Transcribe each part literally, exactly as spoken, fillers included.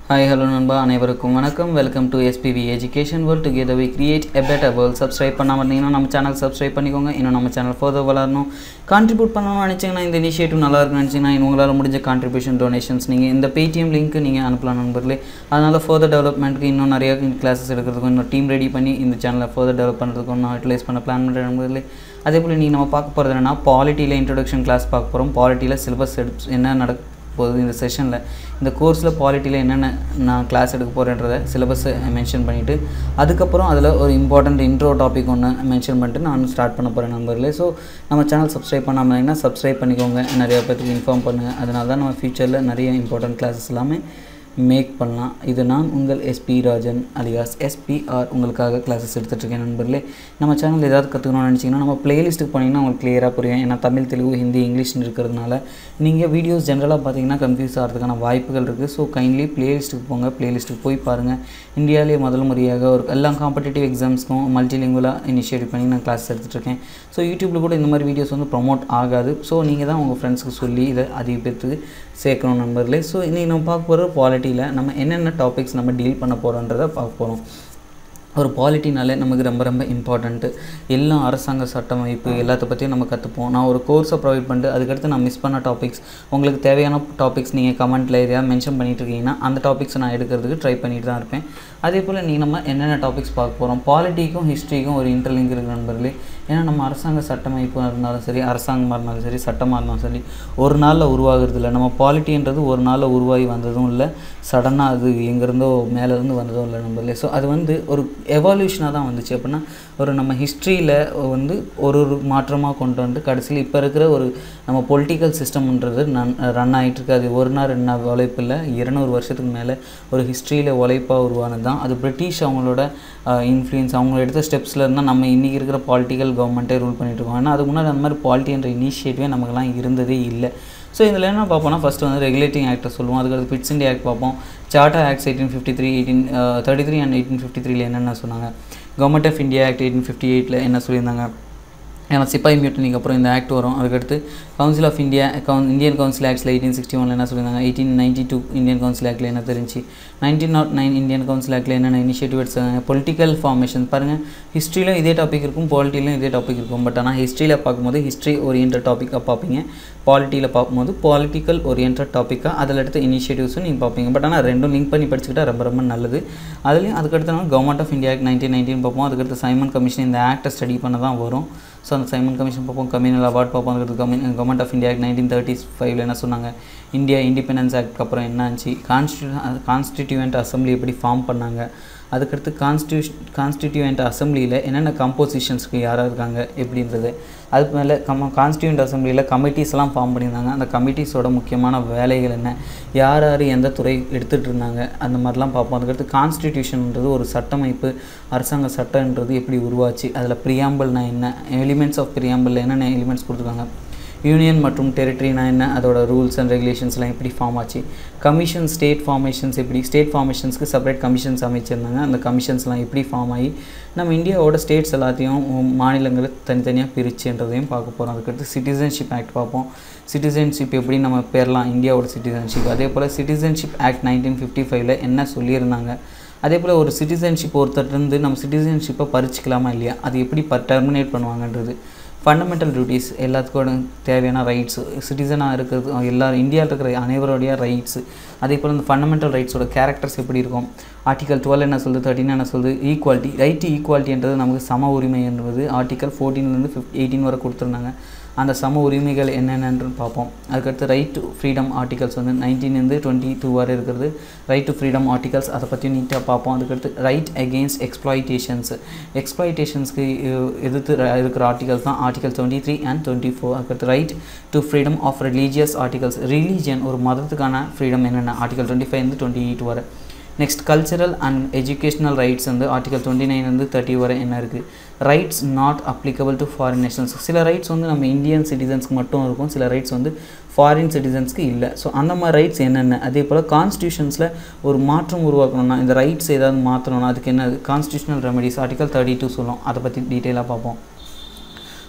Hi, hello நண்பா அனைவருக்கும் வணக்கம். Welcome to S P V Education World. Together we create a better world. Subscribe பண்ணாம இருந்தீங்கன்னா நம்ம சேனல் சப்ஸ்கிரைப் பண்ணிக்கோங்க. இன்னும் நம்ம சேனல் ஃபர்தர் வளரணும், கான்ட்ரிபியூட் பண்ணணும்னு நினச்சிங்கன்னா, இந்த இனிஷியேட்டிவ் நல்லா இருக்குன்னு நினச்சிங்கன்னா உங்களால் முடிஞ்ச கான்ட்ரிபியூஷன் டொனேஷன்ஸ் நீங்கள் இந்த பேடிஎம் லிங்க் நீங்கள் அனுப்பலாம் நண்பர்களே. அதனால் ஃபர்தர் டெவலப்மெண்ட்டுக்கு இன்னும் நிறையா கிளாஸஸ் எடுக்கிறதுக்கும் இன்னும் டீம் ரெடி பண்ணி இந்த சேனலை ஃபர்தர் டெவலப் பண்ணுறதுக்கும் நான் யூட்டிலைஸ் பண்ண பிளான் பண்ணுற நண்பர்களே. அதே போல் நீங்கள் நம்ம பார்க்க போகிறது என்னென்னா, பாலிட்டியில் இன்ட்ரொடக்ஷன் கிளாஸ் பார்க்க போகிறோம். பாலிட்டியில் சிலபஸ் எடுத்து என்ன நடக்க போகுது இந்த செஷனில், இந்த கோர்ஸில் பாலிட்டியில் என்னென்ன நான் கிளாஸ் எடுக்க போகிறேன்றதை சிலபஸை மென்ஷன் பண்ணிவிட்டு அதுக்கப்புறம் அதில் ஒரு இம்பார்ட்டண்ட் இன்ட்ரோ டாபிக் ஒன்று மென்ஷன் பண்ணிட்டு நான் ஸ்டார்ட் பண்ண போகிறேன் நண்பர்களே. ஸோ நம்ம சேனல் சப்ஸ்கிரைப் பண்ணாமல் இருந்தீங்கன்னா சப்ஸ்கிரைப் பண்ணிக்கோங்க, நிறையா பேருக்கு இன்ஃபார்ம் பண்ணுங்கள். அதனால தான் நம்ம ஃபியூச்சரில் நிறைய இம்பார்ட்டண்ட் கிளாஸஸ் எல்லாமே மேக் பண்ணலாம். இது நான் உங்கள் எஸ்பி ராஜன் அலியாஸ் எஸ்பிஆர் உங்களுக்காக கிளாஸஸ் எடுத்துகிட்ருக்கேன் நண்பர்களே. நம்ம சேனல் ஏதாவது கற்றுக்கணும்னு நினச்சிங்கன்னா நம்ம பிளேலிஸ்ட்டுக்கு போனீங்கன்னா உங்களுக்கு கிளியராக புரியும். ஏன்னா தமிழ், தெலுங்கு, ஹிந்தி, இங்கிலீஷ்னு இருக்கிறதுனால நீங்கள் வீடியோஸ் ஜென்ரலாக பார்த்தீங்கன்னா கன்ஃபியூஸ் ஆகிறதுக்கான வாய்ப்புகள் இருக்குது. ஸோ கைண்ட்லி பிளேலிஸ்ட்டுக்கு போங்க, பிளேலிஸ்ட்டுக்கு போய் பாருங்கள். இந்தியாவிலே முதல் முறையாக ஒரு எல்லா காம்படிட்டிவ் எக்ஸாம்ஸ்க்கும் மல்டிலிங்குவலாக இனிஷியேட்டிவ் பண்ணி நான் கிளாஸ் எடுத்துகிட்ருக்கேன். ஸோ யூடியூப்பில் கூட இந்த மாதிரி வீடியோஸ் வந்து ப்ரொமோட் ஆகாது. ஸோ நீங்கள் தான் உங்கள் ஃப்ரெண்ட்ஸுக்கு சொல்லி இதை அதிக பேருக்கு சேர்க்கணும் நண்பர்களே. ஸோ இன்றைக்கி நம்ம பார்க்க போகிற பாலிட்டியில் நம்ம என்னென்ன டாபிக்ஸ் நம்ம டீல் பண்ண போகிறோன்றதை பார்க்க போகிறோம். ஒரு பாலிட்டினாலே நமக்கு ரொம்ப ரொம்ப இம்பார்ட்டண்ட்டு. எல்லா அரசாங்க சட்டமைப்பு எல்லாத்த பற்றியும் நம்ம கற்றுப்போம். நான் ஒரு கோர்ஸை ப்ரொவைட் பண்ணிட்டு அதுக்கடுத்து நான் மிஸ் பண்ண டாபிக்ஸ், உங்களுக்கு தேவையான டாபிக்ஸ் நீங்கள் கமெண்ட்டில் எதையாவது மென்ஷன் பண்ணிட்டு இருக்கீங்கன்னா அந்த டாபிக்ஸை நான் எடுக்கிறதுக்கு ட்ரை பண்ணிட்டு தான் இருப்பேன். அதே போல் நீங்கள் நம்ம என்னென்ன டாபிக்ஸ் பார்க்க போகிறோம், பாலிட்டிக்கும் ஹிஸ்ட்ரிக்கும் ஒரு இன்டர்லிங்க் இருக்குது நண்பர்களே. ஏன்னா நம்ம அரசாங்க சட்டமைப்பாக இருந்தாலும் சரி, அரசாங்கமாக இருந்தாலும் சரி, சட்டமாக இருந்தாலும் சரி, ஒரு நாளில் உருவாகிறது இல்லை. நம்ம பாலிட்டின்றது ஒரு நாளில் உருவாகி வந்ததும் இல்லை, சடனாக அது எங்கேருந்தோ மேலேருந்து வந்ததும் இல்லை நண்பர்களே. ஸோ அது வந்து ஒரு எவால்யூஷனாக தான் வந்துச்சு. அப்படின்னா ஒரு நம்ம ஹிஸ்ட்ரியில் வந்து ஒரு ஒரு மாற்றமாக கொண்டு வந்து கடைசியில் இப்போ இருக்கிற ஒரு நம்ம பொலிட்டிக்கல் சிஸ்டம்ன்றது நன் ரன் ஆகிட்டுருக்கு. அது ஒரு நாள் ரெண்டு நாள் உழைப்பு இல்லை, இருநூறு வருஷத்துக்கு மேலே ஒரு ஹிஸ்ட்ரியில் உழைப்பாக உருவானது தான். அது பிரிட்டிஷ் அவங்களோட இன்ஃப்ளூயன்ஸ், அவங்க எடுத்த ஸ்டெப்ஸில் இருந்தால் நம்ம இன்றைக்கி இருக்கிற பாலிட்டிக்கல் கவர்மெண்ட்டே ரூல் பண்ணிகிட்டு இருக்கோம். ஆனால் அதுக்கு முன்னாடி அந்த மாதிரி பாலிட்டி என்ற இனிஷியேட்டிவே நமக்குலாம் இருந்ததே இல்லை. ஸோ இதில் என்ன பார்ப்போம்னா, ஃபஸ்ட்டு வந்து ரெகுலேட்டிங் ஆக்டை சொல்லுவோம். அதுக்கடுத்து பிட்ஸ் இண்டியா ஆக்ட் பார்ப்போம். Charter acts eighteen fifty three eighteen thirty three and eighteen fifty த்ரீல என்னென்ன சொன்னாங்க, government of India act eighteen fifty எயிட்டில் என்ன சொல்லியிருந்தாங்க. ஏன்னா சிப்பாய் மியூட்டனிக்கு அப்புறம் இந்த ஆக்ட் வரும். அதுக்கடுத்து கவுன்சில் ஆஃப் இந்தியா கவுன் இந்தியன் கவுன்சில் ஆக்ட்ஸில் எயிட்டீன் சிக்ஸ்டி ஒனில் என்ன சொல்லியிருந்தாங்க, eighteen ninety two Indian council ஆக்டில் என்ன தெரிஞ்சு, nineteen nought nine Indian council ஆக்டில் என்னென்ன இனிஷியேட்டிவ் எடுத்தாங்க. பொலிட்டிக்கல் ஃபார்மேஷன் பாருங்கள், ஹிஸ்ட்ரியிலும் இதே டாபிக் இருக்கும், பாலிட்டியிலும் இதே டாபிக் இருக்கும். பட் ஆனால் ஹிஸ்ட்ரியில் பார்க்கும்போது ஹிஸ்ட்ரி ஓரியன்ட் டாப்பிக்காக பார்ப்பீங்க, பாலிட்டியில் பார்க்கும்போது பாலிட்டிக்கல் ஓரியன்ட் டாப்பிக்காக அதில் எடுத்த இனிஷியேட்டிவ்ஸும் நீங்கள் பார்ப்பீங்க. பட் ஆனால் ரெண்டும் லிங்க் பண்ணி படிச்சுக்கிட்டா ரொம்ப ரொம்ப நல்லது. அதுலேயும் அதுக்கடுத்து நம்ம government of India act nineteen nineteen பார்ப்போம். அதுக்கடுத்து சைமன் கமிஷன் இந்த ஆக்டை ஸ்டடி பண்ண தான் வரும். ஸோ அந்த சைமன் கமிஷன் பார்ப்போம், கம்யூனல் அவார்ட் பார்ப்போம். அதுக்கடுத்து கம்யூ government of India act nineteen thirty ஃபைவ்ல என்ன சொன்னாங்க, இந்தியா இண்டிபெண்டன்ஸ் ஆக்ட்க்கு அப்புறம் என்ன ஆச்சு, கான்ஸ்டியூ கான்ஸ்டிடியூவன்ட் அசம்பிளி எப்படி ஃபார்ம் பண்ணாங்க, அதுக்கடுத்து கான்ஸ்டியூஷன் கான்ஸ்டிடியூவன்ட் அசம்பிளியில் என்னென்ன கம்போசிஷன்ஸ்க்கு யாராக இருக்காங்க எப்படின்றது. அதுக்கு மேலே கம் கான்ஸ்டியூண்ட் அசம்பிளியில் கமிட்டிஸ்லாம் ஃபார்ம் பண்ணியிருந்தாங்க. அந்த கமிட்டிஸோட முக்கியமான வேலைகள் என்ன, யார் யார் எந்த துறை எடுத்துகிட்டு இருந்தாங்க, அந்த மாதிரிலாம் பார்ப்போம். அதுக்கடுத்து கான்ஸ்டிடியூஷன்ன்றது ஒரு சட்டமைப்பு, அரசாங்க சட்டன்றது எப்படி உருவாச்சு, அதில் ப்ரியாம்பிள்னா என்ன, எலிமெண்ட்ஸ் ஆஃப் ப்ரியாம்பிளில் என்னென்ன எலிமெண்ட்ஸ் கொடுத்துருக்காங்க, யூனியன் மற்றும் டெரிட்டரினா என்ன, அதோட ரூல்ஸ் அண்ட் ரெகுலேஷன்ஸ்லாம் எப்படி ஃபார்ம் ஆச்சு, கமிஷன் ஸ்டேட் ஃபார்மேஷன்ஸ் எப்படி, ஸ்டேட் ஃபார்மேஷன்ஸ்க்கு செப்பரேட் கமிஷன்ஸ் அமைச்சிருந்தாங்க, அந்த கமிஷன்ஸ்லாம் எப்படி ஃபார்ம் ஆகி நம்ம இந்தியாவோட ஸ்டேட்ஸ் எல்லாத்தையும் மாநிலங்களை தனித்தனியாக பிரிச்சுன்றதையும் பார்க்க போகிறோம். அதுக்கடுத்து சிட்டிசன்ஷிப் ஆக்ட் பார்ப்போம். சிட்டிசன்ஷிப் எப்படி நம்ம பேரலாம், இந்தியாவோட சிட்டிசன்ஷிப். அதே போல் சிட்டிசன்ஷிப் ஆக்ட் நைன்டீன் ஃபிஃப்டி ஃபைவ்ல என்ன சொல்லியிருந்தாங்க, அதே போல் ஒரு சிட்டிசன்ஷிப் ஒருத்தர்லேருந்து நம்ம சிட்டிசன்ஷிப்பை பறிச்சிக்கலாமா இல்லையா, அது எப்படி ப டெர்மினேட் பண்ணுவாங்கன்றது. ஃபண்டமெண்டல் டியூட்டிஸ், எல்லாத்துக்கூட தேவையான ரைட்ஸு, சிட்டிசனாக இருக்கிறது எல்லா இந்தியாவில் இருக்கிற அனைவருடைய ரைட்ஸு. அதே போல் இந்த ஃபண்டமெண்டல் ரைட்ஸோட கேரக்டர்ஸ் எப்படி இருக்கும், ஆர்டிகல் டுவெல் என்ன சொல்லுது, தேர்ட்டின் என்ன சொல்லுது, ஈக்குவாலிட்டி, ரைட் டு ஈக்குவாலிட்டின்றது நமக்கு சம உரிமை என்பது ஆர்டிகல் ஃபோர்டீன்லேருந்து ஃபிஃப்ட் எயிட்டீன் வரை கொடுத்துருந்தாங்க. அந்த சம உரிமைகள் என்னென்னு பார்ப்போம். அதுக்கடுத்து ரைட் டு ஃப்ரீடம் ஆர்டிகல்ஸ் வந்து நைன்டீன்லேருந்து டுவெண்ட்டி டூ வரை இருக்கிறது ரைட் டு ஃப்ரீடம் ஆர்டிகல்ஸ், அதை பற்றி நீட்டாக பார்ப்போம். அதுக்கடுத்து ரைட் அகெயின்ஸ்ட் எக்ஸ்ப்ளாய்டேஷன்ஸ், எக்ஸ்ப்ளாய்டேஷன்ஸ்க்கு எதிர்த்து இருக்கிற ஆர்டிகல்ஸ் தான் article twenty three and twenty four. அதுக்கடுத்து right to freedom of religious articles, religion ஒரு மதத்துக்கான ஃப்ரீடம் என்னென்ன, ஆர்டிகல் டுவெண்ட்டி ஃபைவ்லேருந்து டுவெண்ட்டி எயிட் வரை. Next cultural and educational rights வந்து ஆர்டிகல் டுவெண்ட்டி நைன்லேருந்து தேர்ட்டி வரை என்ன இருக்குது, rights not applicable to foreign nations. சில ரைட்ஸ் வந்து நம்ம இந்தியன் சிட்டிசன்ஸ்க்கு மட்டும் இருக்கும், சில ரைட்ஸ் வந்து ஃபாரின் சிட்டிசன்ஸ்க்கு இல்லை. ஸோ அந்த மாதிரி ரைட்ஸ் என்னென்ன. அதே போல் கான்ஸ்டியூஷன்ஸில் ஒரு மாற்றம் உருவாக்கணும்னா, இந்த ரைட்ஸ் ஏதாவது மாற்றணும்னா அதுக்கு என்ன constitutional remedies article thirty two சொல்லும், அதை பற்றி டீட்டெயிலாக பார்ப்போம்.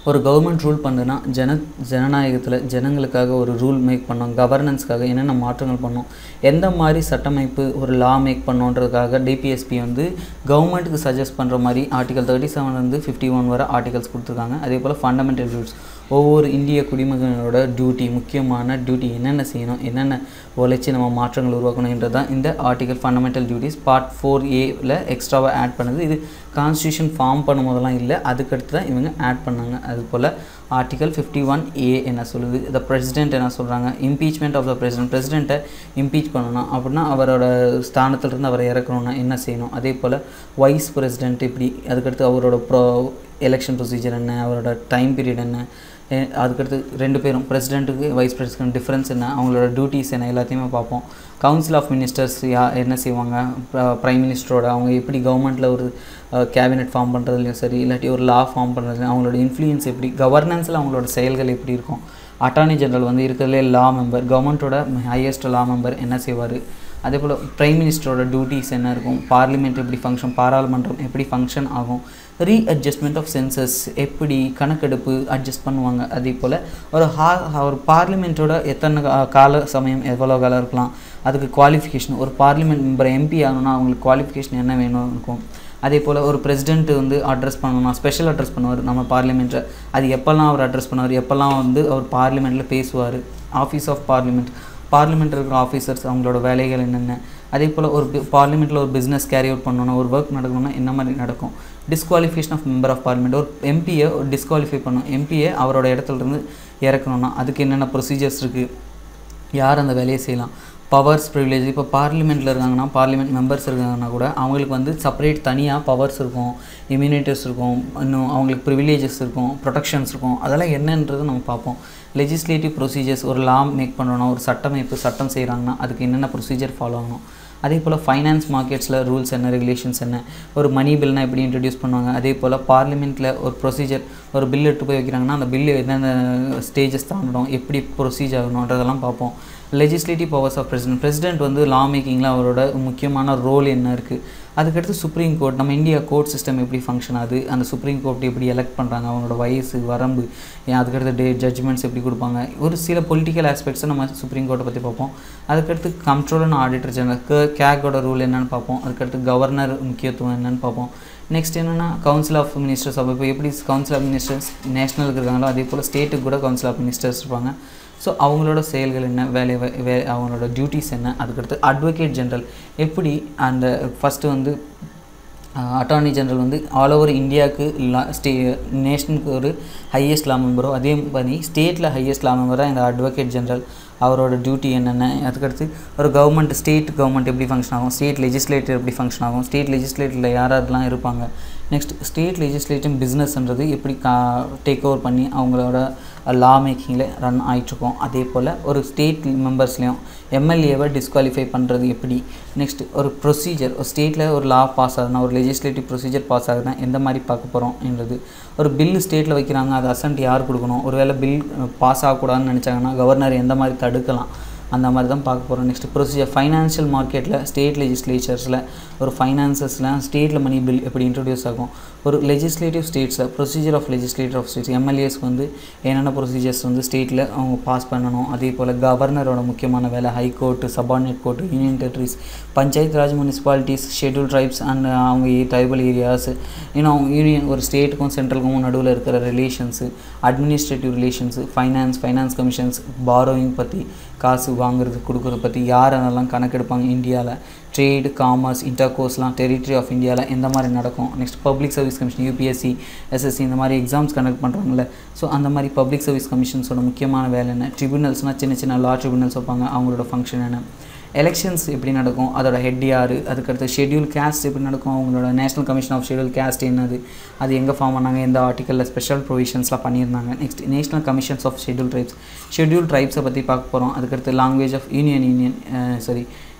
ஒரு கவர்மெண்ட் ரூல் பண்ணுன்னா ஜன ஜனநாயகத்தில் ஜனங்களுக்காக ஒரு ரூல் மேக் பண்ணோம், கவர்னன்ஸ்க்காக என்னென்ன மாற்றங்கள் பண்ணோம், எந்த மாதிரி சட்டமைப்பு ஒரு லா மேக் பண்ணோன்றதுக்காக டிபிஎஸ்பி வந்து கவர்மெண்ட்டுக்கு சஜஸ்ட் பண்ணுற மாதிரி ஆர்டிகல் தேர்ட்டி செவன்லேருந்து ஃபிஃப்டி ஒன் வரை ஆர்டிகல்ஸ் கொடுத்துருக்காங்க. அதே போல் ஃபண்டமெண்டல் ரூல்ஸ் ஒவ்வொரு இந்திய குடிமகனோட டியூட்டி, முக்கியமான டியூட்டி என்னென்ன செய்யணும், என்னென்ன உழைச்சி நம்ம மாற்றங்கள் உருவாக்கணுன்றது தான் இந்த article fundamental duties part four ஏவில் எக்ஸ்ட்ராவாக ஆட் பண்ணுது. இது கான்ஸ்டியூஷன் ஃபார்ம் பண்ணும் போதெல்லாம் இல்லை, அதுக்கடுத்து தான் இவங்க ஆட் பண்ணாங்க. அதுபோல் ஆர்டிகல் ஃபிஃப்டி ஒன் ஏ என்ன சொல்லுது, த பிரசிடென்ட் என்ன சொல்கிறாங்க, இம்பீச்மெண்ட் ஆஃப் த பிரசிடென்ட், பிரசிடென்ட்டை இம்பீச் பண்ணணும் அப்படின்னா அவரோட ஸ்தானத்திலிருந்து அவரை இறக்கணும்னா என்ன செய்யணும். அதே போல் வைஸ் பிரசிடென்ட் இப்படி, அதுக்கடுத்து அவரோட ப்ரோ எலெக்ஷன் ப்ரொசீஜர் என்ன, அவரோட டைம் பீரியட் என்ன, அதுக்கடுத்து ரெண்டு பேரும் பிரசிடென்ட்டுக்கு வைஸ் பிரசிடென்ட் டிஃப்ரென்ஸ் என்ன, அவங்களோட டியூட்டிஸ் என்ன, எல்லாத்தையுமே பார்ப்போம். கவுன்சில் ஆஃப் மினிஸ்டர்ஸ் யா என்ன செய்வாங்க, ப்ரைம் மினிஸ்டரோட அவங்க எப்படி கவர்மெண்ட்டில் ஒரு கேபினெட் ஃபார்ம் பண்ணுறதுலையும் சரி, இல்லாட்டி ஒரு லா ஃபார்ம் பண்ணுறதுலையும் அவங்களோட இன்ஃப்ளூயன்ஸ் எப்படி, கவர்னன்ஸில் அவங்களோட செயல்கள் எப்படி இருக்கும். அட்டார்னி ஜெனரல் வந்து இருக்கிறதுலே லா மெம்பர், கவர்மெண்ட்டோட ஹையஸ்ட் லா மெம்பர் என்ன செய்வார். அதே போல் ப்ரைம் மினிஸ்டரோட டியூட்டிஸ் என்ன இருக்கும், பார்லிமெண்ட் எப்படி ஃபங்க்ஷன், பாராளுமன்றம் எப்படி ஃபங்க்ஷன் ஆகும், ரீஅட்ஜஸ்ட்மெண்ட் ஆஃப் சென்சஸ் எப்படி கணக்கெடுப்பு அட்ஜஸ்ட் பண்ணுவாங்க. அதே போல் ஒரு ஹா ஒரு பார்லிமெண்ட்டோட எத்தனை கால சமயம் எவ்வளோ காலம் இருக்கலாம், அதுக்கு குவாலிஃபிகேஷன், ஒரு பார்லிமெண்ட் மெம்பர் எம்பி ஆகணும்னா அவங்களுக்கு குவாலிஃபிகேஷன் என்ன வேணும் இருக்கும். அதே போல் ஒரு பிரசிடென்ட் வந்து அட்ரஸ் பண்ணணும்னா ஸ்பெஷல் அட்ரஸ் பண்ணுவார் நம்ம பார்லிமெண்ட்டில், அது எப்போல்லாம் அவர் அட்ரஸ் பண்ணுவார், எப்போல்லாம் வந்து அவர் பார்லிமெண்ட்டில் பேசுவார். ஆஃபீஸ் ஆஃப் பார்லிமெண்ட், பார்லிமெண்ட் இருக்கிற ஆஃபீஸர்ஸ் அவங்களோட வேலைகள் என்னென்ன. அதே போல் ஒரு பார்லிமெண்ட்டில் ஒரு பிஸ்னஸ் கேரி அவுட் பண்ணணும், ஒரு ஒர்க் நடக்கணும்னா என்ன மாதிரி நடக்கும். Disqualification of member of parliament, ஒரு எம்பியை ஒரு டிஸ்குவாலிஃபை பண்ணணும், எம்பியை அவரோட இடத்துலேருந்து இறக்கணும்னா அதுக்கு என்னென்ன ப்ரொசீஜர்ஸ் இருக்குது, யார் அந்த வேலையை செய்யலாம். பவர்ஸ் ப்ரிவிலேஜ், இப்போ பார்லிமெண்ட்டில் இருக்காங்கன்னா பார்லிமெண்ட் மெம்பர்ஸ் இருக்காங்கன்னா கூட அவங்களுக்கு வந்து செப்பரேட் தனியாக பவர்ஸ் இருக்கும், இம்யூனிட்டிஸ் இருக்கும், இன்னும் அவங்களுக்கு ப்ரிவிலேஜஸ் இருக்கும், ப்ரொடெக்ஷன்ஸ் இருக்கும். அதெல்லாம் என்னன்றது நம்ம பார்ப்போம். லெஜிஸ்லேட்டிவ் ப்ரொசீஜர்ஸ், ஒரு லா மேக் பண்ணணும், ஒரு சட்டமைப்பு சட்டம் செய்கிறாங்கன்னா அதுக்கு என்னென்ன ப்ரொசீஜர் ஃபாலோ ஆகணும். அதே போல் ஃபைனான்ஸ் மார்க்கெட்ஸில் ரூல்ஸ் என்ன, ரெகுலேஷன்ஸ் என்ன, ஒரு மணி பில்னால் எப்படி இன்ட்ரடியூஸ் பண்ணுவாங்க. அதே போல் பார்லிமெண்ட்டில் ஒரு ப்ரொசீஜர், ஒரு பில் எடுத்து போய் வைக்கிறாங்கன்னா அந்த பில்லு என்னென்ன ஸ்டேஜஸ் தாண்டணும், எப்படி ப்ரொசீஜர் ஆகணுன்றதெல்லாம் பார்ப்போம். Legislative powers of president, president வந்து லா மேக்கிங்கில் அவரோட முக்கியமான ரோல் என்ன இருக்குது. அதுக்கடுத்து சுப்ரீம் கோர்ட், நம்ம இந்தியா கோர்ட் சிஸ்டம் எப்படி ஃபங்க்ஷன் ஆகுது, அந்த சுப்ரீம் கோர்ட் எப்படி எலெக்ட் பண்ணுறாங்க, அவங்களோட வயசு வரம்பு, அதுக்கடுத்து டே ஜட்ஜ்மெண்ட்ஸ் எப்படி கொடுப்பாங்க, ஒரு சில பொலிட்டிக்கல் ஆஸ்பெக்ட்ஸை நம்ம சுப்ரீம் கோர்ட்டை பற்றி பார்ப்போம். அதுக்கடுத்து கண்ட்ரோல் அண்ட் ஆடிட்டர் ஜெனரல், கேக்கோட ரூல் என்னென்னு பார்ப்போம். அதுக்கடுத்து கவர்னர் முக்கியத்துவம் என்னென்னு பார்ப்போம். நெக்ஸ்ட் என்னென்னா கவுன்சில் ஆஃப் மினிஸ்டர்ஸ், அப்போ இப்போ எப்படி கவுன்சில் ஆஃப் மினிஸ்டர்ஸ் நேஷனலுக்கு இருக்காங்களோ அதே போல் ஸ்டேட்டுக்கு கூட கவுன்சில் ஆஃப் மினிஸ்டர்ஸ் இருப்பாங்க. ஸோ அவங்களோட செயல்கள் என்ன, வேலை வே அவங்களோட டியூட்டிஸ் என்ன. அதுக்கடுத்து அட்வொகேட் ஜெனரல் எப்படி, அந்த ஃபஸ்ட்டு வந்து அட்டார்னி ஜெனரல் வந்து ஆல் ஓவர் இந்தியாவுக்கு லா ஸ்டே நேஷனுக்கு ஒரு ஹையஸ்ட் லா மெம்பரோ அதே மாதிரி ஸ்டேட்டில் ஹையஸ்ட் லா மெம்பராக இந்த அட்வொகேட் ஜெனரல் அவரோட டியூட்டி என்னென்ன. அதுக்கடுத்து ஒரு கவர்மெண்ட், ஸ்டேட் கவர்மெண்ட் எப்படி ஃபங்க்ஷன் ஆகும், ஸ்டேட் லெஜிஸ்லேட்டர் எப்படி ஃபங்க்ஷன் ஆகும், ஸ்டேட் லெஜிஸ்லேட்டரில் யார் யாரெல்லாம் இருப்பாங்க. நெக்ஸ்ட் ஸ்டேட் லெஜிஸ்லேட்டிவ் பிஸ்னஸ்ன்றது எப்படி கா டேக் ஓவர் பண்ணி அவங்களோட லா மேக்கிங்கில் ரன் ஆகிட்ருக்கோம். அதே போல் ஒரு ஸ்டேட் மெம்பர்ஸ்லேயும் எம்எல்ஏவை டிஸ்குவாலிஃபை பண்ணுறது எப்படி. நெக்ஸ்ட் ஒரு ப்ரொசீஜர், ஒரு ஸ்டேட்டில் ஒரு லா பாஸ் ஆகுதுன்னா, ஒரு லெஜிஸ்லேட்டிவ் ப்ரொசீஜர் பாஸ் ஆகுதுன்னா எந்த மாதிரி பார்க்க போகிறோம்ன்றது. ஒரு பில்லு ஸ்டேட்டில் வைக்கிறாங்க, அது அசன்ட் யார் கொடுக்கணும், ஒரு வேளை பில் பாஸ் ஆகக்கூடாதுன்னு நினச்சாங்கன்னா கவர்னர் எந்த மாதிரி தடுக்கலாம், அந்த மாதிரி தான் பார்க்க போகிறோம். நெக்ஸ்ட் ப்ரொசீஜர், ஃபைனான்ஷியல் மார்க்கெட்டில் ஸ்டேட் லெஜிஸ்லேச்சர்ஸில் ஒரு ஃபைனான்சஸில் ஸ்டேட்டில் மணி பில் எப்படி இன்ட்ரடியூஸ் ஆகும். ஒரு லெஜிஸ்லேட்டிவ் ஸ்டேட்ஸில் procedure of legislator of states, எம்எல்ஏஸ்க்கு வந்து என்னென்ன ப்ரொசீஜர்ஸ் வந்து ஸ்டேட்டில் அவங்க பாஸ் பண்ணணும். அதே போல் கவர்னரோட முக்கியமான வேலை high court, subordinate court, union territories, panchayat raj, municipalities, schedule tribes and அவங்க ட்ரைபல் ஏரியாஸ், இன்னும் யூனியன் ஒரு ஸ்டேட்டுக்கும் சென்ட்ரலுக்கும் நடுவில் இருக்கிற relations, administrative relations, finance, finance commissions, borrowing பற்றி, காசு வாங்குறது கொடுக்குறத பற்றி யார் அதெல்லாம் கணக்கெடுப்பாங்க இந்தியாவில். ட்ரேடு, காமர்ஸ், இன்டர்கோர்ஸ்லாம் டெரிட்டரி ஆஃப் இந்தியாவில் எந்த மாதிரி நடக்கும். Next public service commission, UPSC, SSC இந்த மாதிரி எக்ஸாம்ஸ் கண்டக்ட் பண்ணுறாங்கல்ல. ஸோ அந்த மாதிரி பப்ளிக் சர்வீஸ் கமிஷன்ஸோட முக்கியமான வேலை என்ன. ட்ரிபியூனல்ஸ்னால் சின்ன சின்ன லா ட்ரிபியூனல்ஸ் வைப்பாங்க, அவங்களோட ஃபங்க்ஷன் என்ன. எலெக்ஷன்ஸ் எப்படி நடக்கும், அதோட ஹெட் யார். அதுக்கடுத்து ஷெட்யூல் கேஸ்ட் எப்படி நடக்கும், அவங்களோட national commission of schedule caste என்னது, அது எங்கே ஃபார்ம் பண்ணாங்க, எந்த ஆர்டிக்கலில் ஸ்பெஷல் ப்ரொவிஷன்ஸ்லாம் பண்ணியிருந்தாங்க. Next national commissions of schedule tribes, schedule ட்ரைப்ஸை பற்றி பார்க்க போகிறோம். அதுக்கடுத்து language of union union sorry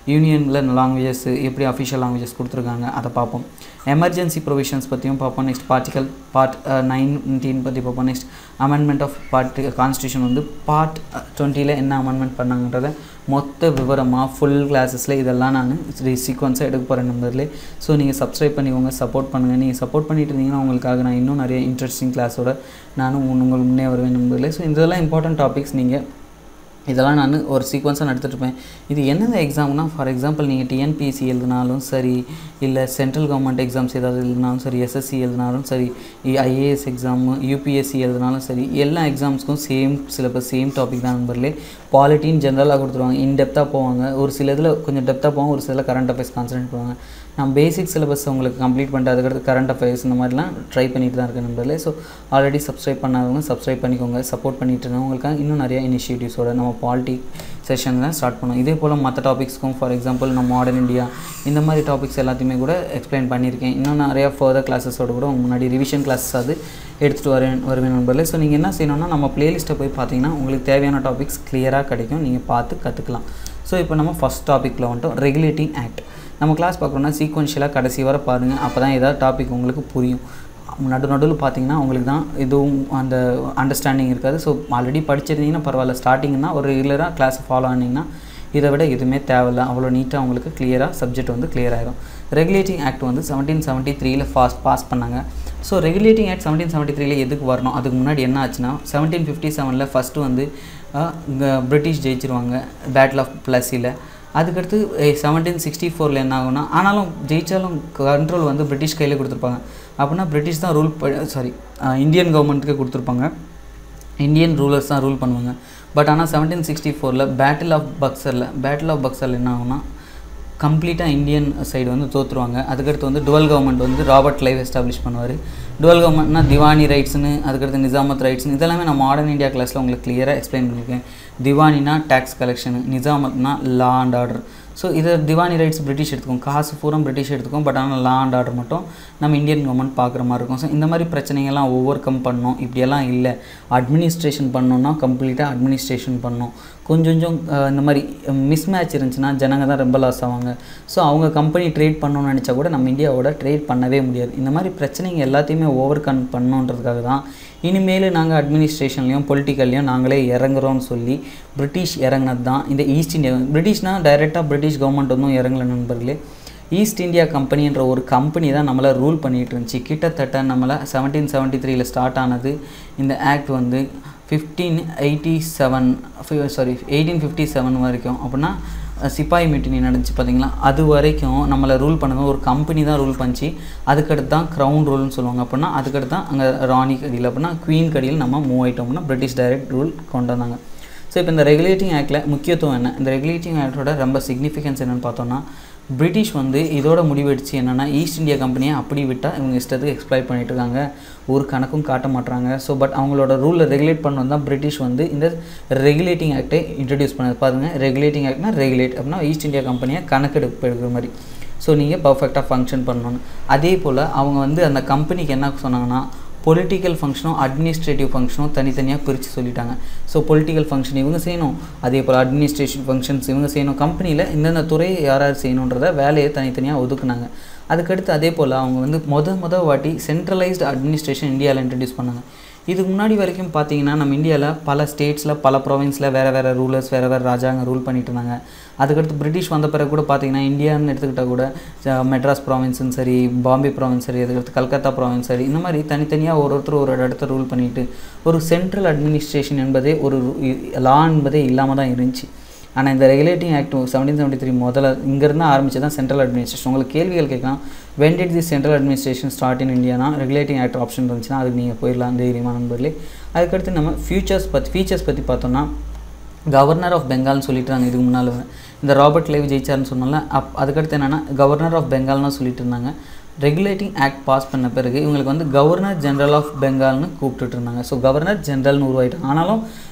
யூனியனில் லாங்குவேஜஸ் எப்படி அஃபிஷியல் லாங்குவேஜஸ் கொடுத்துருக்காங்க அதை பார்ப்போம். எமர்ஜென்சி ப்ரொவிஷன்ஸ் பற்றியும் பார்ப்போம். நெக்ஸ்ட் பார்ட்டிகல் பார்ட் நைன்டீன் பற்றி பார்ப்போம். Next amendment of part constitution வந்து பார்ட் டுவெண்ட்டியில் என்ன அமெண்ட்மெண்ட் பண்ணாங்கன்றத மொத்த விவரமாக ஃபுல் கிளாஸஸில் இதெல்லாம் நான் சீக்வன்ஸாக எடுக்க போகிறேன் நம்பர்லே. ஸோ நீங்கள் சப்ஸ்கிரைப் பண்ணிக்கோங்க, சப்போர்ட் பண்ணுங்கள். நீங்கள் சப்போர்ட் பண்ணிட்டு இருந்தீங்கன்னா உங்களுக்காக நான் இன்னும் நிறைய இன்ட்ரெஸ்டிங் கிளாஸோட நானும் உங்களுக்கு முன்னே வருவேன் நம்பர்லே. ஸோ இதெல்லாம் இம்பார்ட்டன்ட் டாபிக்ஸ். நீங்கள் இதெல்லாம் நான் ஒரு சீக்வன்ஸாக நடத்திட்டுருப்பேன். இது என்னென்ன எக்ஸாம்னா, ஃபார் எக்ஸாம்பிள் நீங்கள் டிஎன்பிஎஸ்சி எழுதினாலும் சரி, இல்லை சென்ட்ரல் கவர்மெண்ட் எக்ஸாம்ஸ் ஏதாவது எழுதினாலும் சரி, எஸ்எஸ்சி எழுதினாலும் சரி, ஐஏஎஸ் எக்ஸாமு, யூபிஎஸ்சி எழுதினாலும் சரி, எல்லா எக்ஸாம்ஸ்க்கும் சேம் சிலபஸ், சேம் டாபிக் தான் நம்பர்லே. பாலிட்டின்னு ஜென்ரலாக கொடுத்துருவாங்க, இன்டெப்த்தாக போவாங்க. ஒரு சில இதில் கொஞ்சம் டெப்த்தாக போவாங்க, ஒரு சில கரண்ட் அஃபேர்ஸ் கான்சன்ட்ரேட் பண்ணுவாங்க. நான் பேசிக் சிலபஸ் உங்களுக்கு கம்ப்ளீட் பண்ணிட்டு அதுக்கடுத்து கரண்ட் அஃபேர்ஸ் இந்த மாதிரிலாம் ட்ரை பண்ணிட்டு தான் இருக்கேன் நம்பர்லே. ஸோ ஆல்ரெடி சப்ஸ்கிரைப் பண்ணாதவங்க சப்ஸ்கிரைப் பண்ணிக்கோங்க, சப்போர்ட் பண்ணிட்டு இருந்தவங்க உங்களுக்காக இன்னும் நிறைய இனிஷியேட்டிவ்ஸோட நம்ம பாலிட்டி செஷன் தான் ஸ்டார்ட் பண்ணுவோம். இதே போல் மற்ற டாபிக்ஸ்க்கும், ஃபார் எக்ஸாம்பிள் நம்ம மாடர்ன் இந்தியா இந்த மாதிரி டாபிக்ஸ் எல்லாத்தையுமே கூட எக்ஸ்பிளைன் பண்ணியிருக்கேன். இன்னும் நிறையா ஃபர்தர் கிளாஸஸோட கூட முன்னாடி ரிவிஷன் கிளாஸஸ் அது எடுத்துகிட்டு வரேன் வருவேன் நம்பர்லே. ஸோ நீங்கள் என்ன செய்யணும்னா நம்ம பிளேலிஸ்ட்டை போய் பார்த்தீங்கன்னா உங்களுக்கு தேவையான டாபிக்ஸ் கிளியராக கிடைக்கும், நீங்கள் பார்த்து கற்றுக்கலாம். ஸோ இப்போ நம்ம ஃபஸ்ட் டாப்பிக்கில் வந்துட்டோம், ரெகுலேட்டிங் ஆக்ட். நம்ம கிளாஸ் பார்க்குறோன்னா சீக்வன்ஷியலாக கடைசி வர பாருங்கள், அப்போ தான் ஏதாவது டாபிக் உங்களுக்கு புரியும். நடு நடுவில் பார்த்தீங்கன்னா உங்களுக்கு தான் எதுவும் அந்த அண்டர்ஸ்டாண்டிங் இருக்காது. ஸோ ஆல்ரெடி படிச்சிருந்தீங்கன்னா பரவாயில்ல, ஸ்டார்டிங்னா ஒரு ரெகுலராக கிளாஸை ஃபாலோ ஆனிங்கன்னா இதை விட எதுவுமே தேவையில்லை, அவ்வளோ நீட்டாக உங்களுக்கு கிளியராக சப்ஜெக்ட் வந்து கிளியர் ஆகிடும். ரெகுலேட்டிங் ஆக்ட் வந்து செவன்டீன் செவன்ட்டி த்ரீல ஃபாஸ்ட் பாஸ் பண்ணாங்க. So regulating act seventeen seventy த்ரீல எதுக்கு வரணும், அதுக்கு முன்னாடி என்ன ஆச்சுன்னா செவன்டீன் ஃபிஃப்டி செவனில் ஃபஸ்ட்டு வந்து இங்கே பிரிட்டிஷ் ஜெயிச்சிருவாங்க பேட்டில் ஆஃப் பிளஸியில். அதுக்கடுத்து செவன்டீன் சிக்ஸ்டி ஃபோரில் என்ன ஆகும்னா, ஆனாலும் ஜெயிச்சாலும் கண்ட்ரோல் வந்து பிரிட்டிஷ் கையில் கொடுத்துருப்பாங்க. அப்படின்னா பிரிட்டிஷ் தான் ரூல் சாரி இந்தியன் கவர்மெண்ட்டுக்கு கொடுத்துருப்பாங்க, இந்தியன் ரூலர்ஸ் தான் ரூல் பண்ணுவாங்க. பட் ஆனால் செவன்டீன் சிக்ஸ்டி ஃபோரில் பேட்டில் ஆஃப் பக்சரில் பேட்டில் ஆஃப் பக்சரில் என்ன ஆகும்னா கம்ப்ளீட்டாக இந்தியன் சைடு வந்து தோற்றுருவாங்க. அதுக்கடுத்து வந்து டுவல் கவர்மெண்ட் வந்து ராபர்ட் கிளைவ் எஸ்டாப்ளிஷ் பண்ணுவார். டுவல் கவர்மெண்ட்னா திவானி ரைட்ஸ்னு, அதுக்கடுத்து நிசாமத் ரைட்ஸ்னு, இதெல்லாமே நான் மாடர்ன் இந்தியா கிளாஸில் உங்களுக்கு கிளியராக எக்ஸ்பிளைன் பண்ணியிருக்கேன். திவானினா டேக்ஸ் கலெக்ஷனு, நிசாமத்னா லா அண்ட் ஆர்டர். ஸோ இதை திவானி ரைட்ஸ் பிரிட்டிஷ் எடுத்துக்கும், காசு பூரா பிரிட்டிஷ் எடுத்துக்கும். பட் ஆனால் லா அண்ட் ஆர்டர் மட்டும் நம்ம இந்தியன் கவர்மெண்ட் பார்க்குற மாதிரி இருக்கும். ஸோ இந்த மாதிரி பிரச்சனைகள்லாம் ஓவர் கம் பண்ணோம். இப்படியெல்லாம் இல்லை, அட்மினிஸ்ட்ரேஷன் பண்ணோன்னா கம்ப்ளீட்டாக அட்மினிஸ்ட்ரேஷன் பண்ணோம். கொஞ்சம் கொஞ்சம் இந்த மாதிரி மிஸ் மேட்ச் இருந்துச்சுன்னா ஜனங்க தான் ரொம்ப லாஸ் ஆவாங்க. ஸோ அவங்க கம்பெனி ட்ரேட் பண்ணணும்னு நினச்சா கூட நம்ம இந்தியாவோட ட்ரேட் பண்ணவே முடியாது. இந்த மாதிரி பிரச்சனைங்க எல்லாத்தையுமே ஓவர் கம் பண்ணணுன்றதுக்காக தான் இனிமேல் நாங்கள் அட்மினிஸ்ட்ரேஷன்லையும் பொலிட்டிக்கல்லையும் நாங்களே இறங்குறோம்னு சொல்லி பிரிட்டிஷ் இறங்கினது தான் இந்த ஈஸ்ட் இந்தியா. பிரிட்டிஷ்னால் டைரெக்டாக பிரிட்டிஷ் கவர்மெண்ட் ஒன்றும் இறங்கல நண்பர்களே. ஈஸ்ட் இந்தியா கம்பெனின்ற ஒரு கம்பெனி தான் நம்மளை ரூல் பண்ணிகிட்டு இருந்துச்சு. கிட்டத்தட்ட நம்மளை செவன்டீன் செவன்ட்டி த்ரீல ஸ்டார்ட் ஆனது இந்த ஆக்ட் வந்து fifteen eighty seven sorry eighteen fifty seven வரைக்கும். அப்படின்னா சிப்பாய் மியூட்டினி நடந்துச்சு பார்த்தீங்களா, அது வரைக்கும் நம்மளை ரூல் பண்ணது ஒரு கம்பெனி தான் ரூல் பண்ணிச்சு. அதுக்கடுத்து தான் க்ரௌன் ரூல்னு சொல்லுவாங்க. அப்படின்னா அதுக்கடுத்து தான் அங்கே ராணி கடியில் அப்படின்னா குவீன் கடியில் நம்ம மூவ் ஆகிட்டோம்னா பிரிட்டிஷ் டைரக்ட் ரூல் கொண்டு வந்தாங்க. ஸோ இப்போ இந்த ரெகுலேட்டிங் ஆக்டில் முக்கியத்துவம் என்ன, இந்த ரெகுலேட்டிங் ஆக்டோட ரொம்ப சிக்னிஃபிகன்ஸ் என்னென்னு பார்த்தோன்னா, பிரிட்டிஷ் வந்து இதோட முடிவெடுச்சு என்னென்னா ஈஸ்ட் இந்தியா கம்பெனியை அப்படி விட்டால் இவங்க இஷ்டத்துக்கு எக்ஸ்ப்ளாய்ட் பண்ணிட்டு இருக்காங்க, ஒரு கணக்கும் காட்ட மாட்டாங்க. ஸோ பட் அவங்களோட ரூலில் ரெகுலேட் பண்ணணும் தான் பிரிட்டிஷ் வந்து இந்த ரெகுலேட்டிங் ஆக்டை இன்ட்ரடியூஸ் பண்ணது. பாருங்கள், ரெகுலேட்டிங் ஆக்ட்னா ரெகுலேட் அப்படின்னா ஈஸ்ட் இந்தியா கம்பெனியை கணக்கெடுப்பு எடுக்கிற மாதிரி. ஸோ நீங்கள் பர்ஃபெக்டாக ஃபங்க்ஷன் பண்ணணும். அதே போல் அவங்க வந்து அந்த கம்பெனிக்கு என்ன சொன்னாங்கன்னா பொலிட்டிக்கல் ஃபங்க்ஷனும் அட்மினிஸ்ட்ரேட்டிவ் ஃபங்க்ஷனும் தனித்தனியாக பிரித்து சொல்லிட்டாங்க. ஸோ பொலிட்டிக்கல் ஃபங்க்ஷன் இவங்க செய்யணும், அதே போல் அட்மினிஸ்ட்ரேஷன் ஃபங்க்ஷன்ஸ் இவங்க செய்யணும். கம்பெனியில் இந்தந்த துறையை யார் யார் செய்யணுன்றத வேலையை தனித்தனியாக ஒதுக்குனாங்க. அதுக்கடுத்து அதே போல் அவங்க வந்து மொத மொதல் வாட்டி சென்ட்ரலைஸ்டு அட்மினிஸ்ட்ரேஷன் இந்தியாவில் இன்ட்ரடியூஸ் பண்ணாங்க. இதுக்கு முன்னாடி வரைக்கும் பார்த்தீங்கன்னா நம்ம இந்தியாவில் பல ஸ்டேட்ஸில் பல ப்ரொவின்ஸில் வேறு வேறு ரூலர்ஸ் வேறு வேறு ராஜாங்க ரூல் பண்ணிட்டு இருந்தாங்க. அதுக்கடுத்து பிரிட்டிஷ் வந்த பிறகு கூட பார்த்தீங்கன்னா இந்தியான்னு எடுத்துக்கிட்டால் கூட மெட்ராஸ் ப்ராவின்ஸும் சரி, பாம்பே ப்ராவின்ஸ் சரி, அதுக்கடுத்து கல்கத்தா ப்ராவின்ஸ் சரி, இந்த மாதிரி தனித்தனியாக ஒரு ஒருத்தர் ஒரு இடத்த ரூல் பண்ணிட்டு ஒரு சென்ட்ரல் அட்மினிஸ்ட்ரேஷன் என்பதே ஒரு லா என்பதே இல்லாமல் தான் இருந்துச்சு. ஆனால் இந்த regulating act seventeen seventy three முதல்ல இங்கேருந்து ஆரம்பிச்சு தான் சென்ட்ரல் அட்மினிஸ்ட்ரேஷன். உங்களுக்கு கேள்விகள் கேட்கலாம், when did the central administration start in இந்தியானா ரெகுலேட்டிங் ஆக்ட் ஆப்ஷன் இருந்துச்சுன்னா அதுக்கு நீங்கள் போயிடலாம் தைரியமாக நண்பர்களே. அதுக்கடுத்து நம்ம ஃபியூச்சர்ஸ் பற்றி ஃபீச்சர்ஸ் பற்றி பார்த்தோம்னா, கவர்னர் ஆஃப் பெங்கால்னு சொல்லிட்டு இதுக்கு முன்னால் இந்த ராபர்ட் கிளைவ் ஜெயிச்சார்னு சொன்னால அப் அதுக்கடுத்து என்னென்னா கவர்னர் ஆஃப் பெங்கால்னு சொல்லிட்டு இருந்தாங்க. ரெகுலேட்டிங் ஆக்ட் பாஸ் பண்ண பிறகு இவங்களுக்கு வந்து கவர்னர் ஜென்ரல் ஆஃப் பெங்கால்னு கூப்பிட்டுட்டு இருந்தாங்க. ஸோ கவர்னர் ஜென்ரல்னு உருவாயிட்டாங்க. ஆனாலும்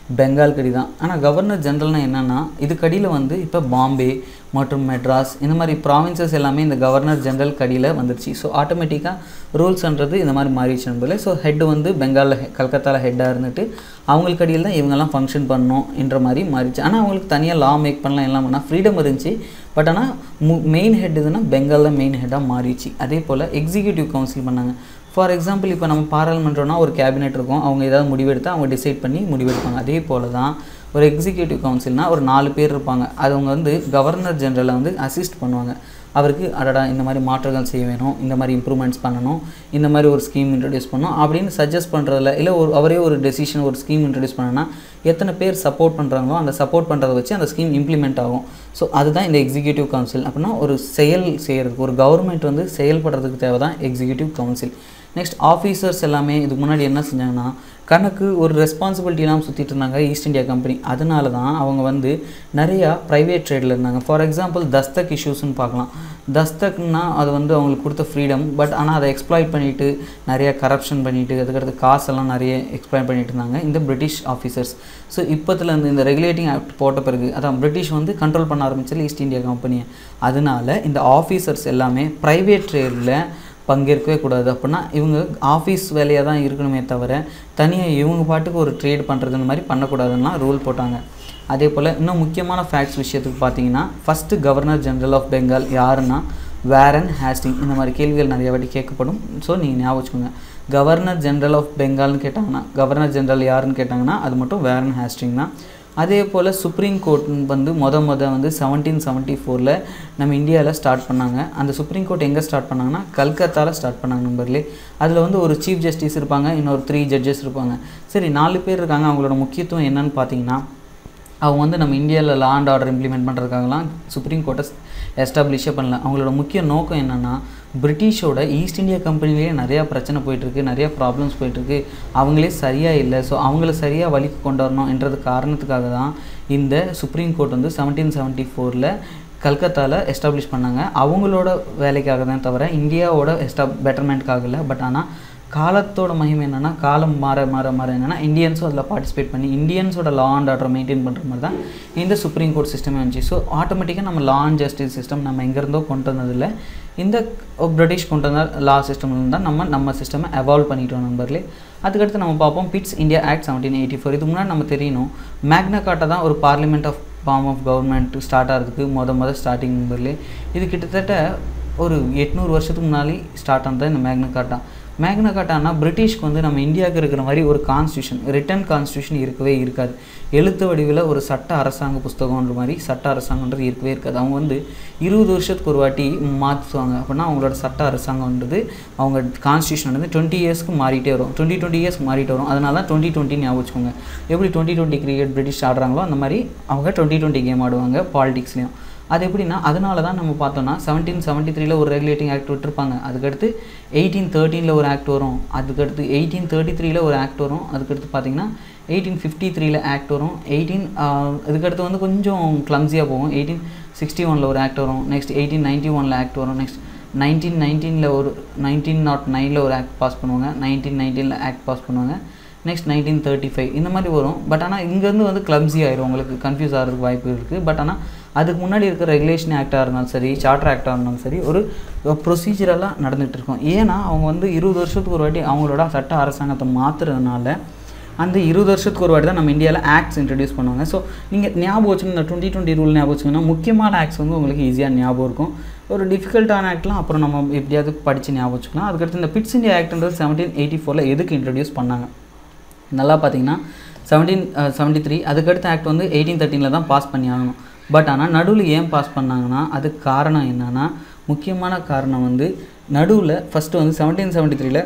பெங்கால் கடி தான். ஆனால் கவர்னர் ஜெனரல்னால் என்னென்னா இதுக்கடியில் வந்து இப்போ பாம்பே மற்றும் மெட்ராஸ் இந்த மாதிரி ப்ராவின்சஸ் எல்லாமே இந்த கவர்னர் ஜெனரல் கடியில் வந்துருச்சு. ஸோ ஆட்டோமேட்டிக்காக ரூல்ஸ்ன்றது இந்த மாதிரி மாறிடுச்சு நண்பர்களே. ஸோ ஹெட் வந்து பெங்காலில் கல்கத்தாவில் ஹெட்டாக இருந்துட்டு அவங்களுக்கு அடியில் தான் இவங்கெல்லாம் ஃபங்க்ஷன் பண்ணணும் என்ற மாதிரி மாறிடுச்சு. ஆனால் அவங்களுக்கு தனியாக லா மேக் பண்ணலாம் எல்லாம் பண்ணால் ஃப்ரீடம் இருந்துச்சு. பட் ஆனால் மு மெயின் ஹெட் இதுன்னா பெங்காலில் மெயின் ஹெட்டாக மாறிடுச்சு. அதே போல் எக்ஸிக்யூட்டிவ் கவுன்சில் பண்ணாங்க. ஃபார் எக்ஸாம்பிள் இப்போ நம்ம பாராளுமன்றம்னா ஒரு கேபினெட் இருக்கும், அவங்க ஏதாவது முடிவெடுத்தால் அவங்க டிசைட் பண்ணி முடிவெடுப்பாங்க. அதே போல் தான் ஒரு எக்ஸிக்யூட்டிவ் கவுன்சில்னால் ஒரு நாலு பேர் இருப்பாங்க. அது அவங்க வந்து கவர்னர் ஜெனரலை வந்து அசிஸ்ட் பண்ணுவாங்க. அவருக்கு அடடா இந்த மாதிரி மாற்றங்கள் செய்ய வேணும், இந்த மாதிரி இம்ப்ரூவ்மெண்ட்ஸ் பண்ணணும், இந்த மாதிரி ஒரு ஸ்கீம் இன்ட்ரடியூஸ் பண்ணணும் அப்படின்னு சஜஸ்ட் பண்ணுறதில்ல. இல்லை ஒரு அவரே ஒரு டெசிஷன் ஒரு ஸ்கீம் இன்ட்ரடியூஸ் பண்ணனா எத்தனை பேர் சப்போர்ட் பண்ணுறாங்களோ அந்த சப்போர்ட் பண்ணுறதை வச்சு அந்த ஸ்கீம் இம்ப்ளிமெண்ட் ஆகும். ஸோ அதுதான் இந்த எக்ஸிக்யூட்டிவ் கவுன்சில். அப்படின்னா ஒரு செயல் செய்கிறதுக்கு ஒரு கவர்மெண்ட் வந்து செயல்படுறதுக்கு தேவை தான் எக்ஸிக்யூட்டிவ் கவுன்சில். நெக்ஸ்ட் ஆஃபீஸர்ஸ் எல்லாமே இதுக்கு முன்னாடி என்ன செஞ்சாங்கன்னா கணக்கு ஒரு ரெஸ்பான்சிபிலிட்டிலாம் சுற்றிட்டு இருந்தாங்க ஈஸ்ட் இந்தியா கம்பெனி. அதனால தான் அவங்க வந்து நிறையா ப்ரைவேட் ட்ரேடில் இருந்தாங்க. ஃபார் எக்ஸாம்பிள் தஸ்தக் இஷ்யூஸ்ன்னு பார்க்கலாம். தஸ்தக்னா அது வந்து அவங்களுக்கு கொடுத்த ஃப்ரீடம், பட் ஆனால் அதை எக்ஸ்ப்ளாய்ட் பண்ணிவிட்டு நிறைய கரப்ஷன் பண்ணிவிட்டு அதுக்கடுத்து காசெல்லாம் நிறைய எக்ஸ்ப்ளாய்ட் பண்ணிட்டு இருந்தாங்க இந்த பிரிட்டிஷ் ஆஃபீஸர்ஸ். ஸோ இப்போத்தில் இந்த இந்த ரெகுலேட்டிங் ஆக்ட் போட்ட பிறகு அதான் பிரிட்டிஷ் வந்து கண்ட்ரோல் பண்ண ஆரம்பிச்சது ஈஸ்ட் இந்தியா கம்பெனியை. அதனால இந்த ஆஃபீஸர்ஸ் எல்லாமே ப்ரைவேட் ட்ரேடில் பங்கேற்கவே கூடாது. அப்படின்னா இவங்க ஆஃபீஸ் வேலையாக தான் இருக்கணுமே தவிர தனியாக இவங்க பாட்டுக்கு ஒரு ட்ரேட் பண்ணுறது இந்த மாதிரி பண்ணக்கூடாதுன்னா ரூல் போட்டாங்க. அதே போல் இன்னும் முக்கியமான ஃபேக்ட்ஸ் விஷயத்துக்கு பார்த்தீங்கன்னா first governor general of Bengal யாருன்னா வாரன் ஹேஸ்டிங். இந்த மாதிரி கேள்விகள் நிறைய வாட்டி கேட்கப்படும். ஸோ நீங்கள் ஞாபகம் வச்சுக்கோங்க. கவர்னர் ஜெனரல் ஆஃப் பெங்கால்னு கேட்டாங்கன்னா கவர்னர் ஜெனரல் யாருன்னு கேட்டாங்கன்னா அது மட்டும் வாரன் ஹேஸ்டிங் தான். அதே போல் சுப்ரீம் கோர்ட் வந்து மொத மொதல் வந்து செவன்டீன் செவன்ட்டி ஃபோரில் நம்ம இந்தியாவில் ஸ்டார்ட் பண்ணாங்க. அந்த சுப்ரீம் கோர்ட் எங்கே ஸ்டார்ட் பண்ணாங்கன்னா கல்கத்தாவில் ஸ்டார்ட் பண்ணாங்க நம்பர்லேயே. அதில் வந்து ஒரு சீஃப் ஜஸ்டிஸ் இருப்பாங்க, இன்னொரு த்ரீ ஜட்ஜஸ் இருப்பாங்க. சரி நாலு பேர் இருக்காங்க. அவங்களோட முக்கியத்துவம் என்னன்னு பார்த்தீங்கன்னா அவங்க வந்து நம்ம இந்தியாவில் லா அண்ட் ஆர்டர் இம்ப்ளிமெண்ட் பண்ணுறதுக்காகலாம் சுப்ரீம் கோர்ட்டை எஸ்டாப்ளிஷே பண்ணல. அவங்களோட முக்கிய நோக்கம் என்னென்னா பிரிட்டிஷோட ஈஸ்ட் இந்தியா கம்பெனிலேயே நிறையா பிரச்சனை போயிட்டுருக்கு, நிறையா ப்ராப்ளம்ஸ் போயிட்டுருக்கு, அவங்களே சரியாக இல்லை. ஸோ அவங்கள சரியாக வழிக்கு கொண்டு வரணும்ன்றது காரணத்துக்காக தான் இந்த சுப்ரீம் கோர்ட் வந்து செவன்டீன் செவன்ட்டி ஃபோரில் கல்கத்தாவில் எஸ்டாப்ளிஷ் பண்ணாங்க. அவங்களோட வேலைக்காக தான் தவிர இந்தியாவோட எஸ்டா பெட்டர்மெண்ட்காக இல்லை. பட் ஆனால் காலத்தோட மகிமை என்னென்னா காலம் மாற மாற மாற என்னென்னா இந்தியன்ஸும் அதில் பார்ட்டிசிபேட் பண்ணி இந்தியன்ஸோட லா அண்ட் ஆர்டரை மெயின்டைன் பண்ணுற மாதிரி தான் இந்த சுப்ரீம் கோர்ட் சிஸ்டமே வந்துச்சு. ஸோ ஆட்டோமேட்டிக்காக நம்ம லா அண்ட் ஜஸ்டிஸ் சிஸ்டம் நம்ம எங்கேருந்தோ கொண்டு வந்ததில்லை, இந்த பிரிட்டிஷ் கொண்டு வந்த லா சிஸ்டம்லேருந்து தான் நம்ம நம்ம சிஸ்டமை எவால்வ் பண்ணிட்டோம் நண்பர்களே. அதுக்கடுத்து நம்ம பார்ப்போம் Pitt's India act seventeen eighty four. இதுக்கு முன்னாடி நம்ம தெரியணும் மேக்னா கார்ட்டா தான் ஒரு parliament of form of government start ஆகிறதுக்கு மொதல் மொதல் ஸ்டார்டிங் நம்பர்லேயே. இது கிட்டத்தட்ட ஒரு எட்நூறு வருஷத்துக்கு முன்னாடி ஸ்டார்ட் ஆனது இந்த மேக்னா கார்ட்டா. மேக்னா கார்ட்டானா பிரிட்டிஷ்க்கு வந்து நம்ம இந்தியாவுக்கு இருக்கிற மாதிரி ஒரு கான்ஸ்டியூஷன் ரிட்டன் கான்ஸ்டியூஷன் இருக்கவே இருக்காது. எழுத்து வடிவில் ஒரு சட்ட அரசாங்க புஸ்தகன்ற மாதிரி சட்ட அரசாங்கன்றது இருக்கவே இருக்காது. அவங்க வந்து இருபது வருஷத்துக்கு ஒரு வாட்டி மாற்றுவாங்க. அப்படின்னா அவங்களோட சட்ட அரசாங்கன்றது அவங்க கான்ஸ்டியூஷன் வந்து டுவெண்ட்டி இயர்ஸ்க்கு மாறிட்டே வரும், டுவெண்ட்டி டுவெண்ட்டி இயர்ஸ்க்கு மாறிட்டே வரும். அதனால தான் டுவெண்ட்டி டுவெண்ட்டி ஞாபகம் வச்சுக்கோங்க. எப்படி டுவெண்ட்டி டுவெண்ட்டி கிரிக்கெட் பிரிட்டிஷ் ஆடுறாங்களோ அந்த மாதிரி அவங்க டுவெண்ட்டி டுவெண்ட்டி கேம் ஆடுவாங்க பாலிடிக்ஸ்லையும். அது எப்படின்னா அதனால தான் நம்ம பார்த்தோன்னா செவன்டீன் செவன்ட்டி த்ரீல ஒரு ரெகுலேட்டிங் ஆக்ட் விட்டுருப்பாங்க. அதுக்கடுத்து எயிட்டீன் தேர்ட்டீனில் ஒரு ஆக்ட் வரும். அதுக்கடுத்து எயிட்டீன் தேர்ட்டி த்ரீல ஒரு ஆக்ட் வரும். அதுக்கடுத்து பார்த்தீங்கன்னா எயிட்டீன் ஃபிஃப்டி த்ரீல ஆக்ட் வரும். எயிட்டீன் இதுக்கடுத்து வந்து கொஞ்சம் கிளம்ஸியாக போகும். எயிட்டீன் சிக்ஸ்டி ஒனில் ஒரு ஆக்ட் வரும். நெக்ஸ்ட் எயிட்டீன் நைன்ட்டி ஒனில் ஆக்ட் வரும். நெக்ஸ்ட் நைன்டீன் நைன்டீனில் ஒரு நைன்டீன் நாட் நைனில் ஒரு ஆக்ட் பாஸ் பண்ணுவாங்க. நைன்டீன் நைன்டீனில் ஆக்ட் பாஸ் பண்ணுவாங்க. நெக்ஸ்ட் நைன்டீன் தேர்ட்டி ஃபைவ் இந்த மாதிரி வரும். பட் ஆனால் இங்கேருந்து வந்து கிளம்ஸி ஆயிரும், உங்களுக்கு கன்ஃபியூஸ் ஆகிறதுக்கு வாய்ப்பு இருக்குது. பட் ஆனால் அதுக்கு முன்னாடி இருக்கிற ரெகுலேஷன் ஆக்டாக இருந்தாலும் சரி சார்ட்டர் ஆக்டாக இருந்தாலும் சரி ஒரு ப்ரொசீஜரெல்லாம் நடந்துகிட்டு இருக்கும். ஏன்னா அவங்க வந்து இருபது வருஷத்துக்கு ஒரு வாட்டி அவங்களோட சட்ட அரசாங்கத்தை மாற்றுறதுனால அந்த இருபது வருஷத்துக்கு ஒரு வாட்டி தான் நம்ம இந்தியாவில் ஆக்ட்ஸ் இன்ட்ரடியூஸ் பண்ணுவாங்க. ஸோ நீங்கள் ஞாபகம் வச்சுக்கணும், இந்த டுவெண்ட்டி டுவெண்ட்டி ரூல் ஞாபகம் வச்சுக்கோங்கன்னா முக்கியமான ஆக்ட்ஸ் வந்து உங்களுக்கு ஈஸியாக ஞாபகம் இருக்கும். ஒரு டிஃபிகல்ட்டான ஆக்ட்லாம் அப்புறம் நம்ம எப்படியாவது படித்து ஞாபகம் வச்சுக்கலாம். அதுக்கடுத்து இந்த பிட்ஸ் இந்தியா ஆக்ட்ன்றது செவன்டீன் எயிட்டி ஃபோரில் எதுக்கு இன்ட்ரடியூஸ் பண்ணாங்க நல்லா பார்த்தீங்கன்னா செவன்டீன் செவன்ட்டி த்ரீ அதுக்கடுத்த ஆக்ட் வந்து எயிட்டீன் தேர்ட்டீனில் தான் பாஸ் பண்ணி ஆகணும். பட் ஆனால் நடுவில் ஏன் பாஸ் பண்ணாங்கன்னா அதுக்கு காரணம் என்னென்னா முக்கியமான காரணம் வந்து நடுவில் ஃபஸ்ட்டு வந்து செவன்டீன் செவன்ட்டி த்ரீல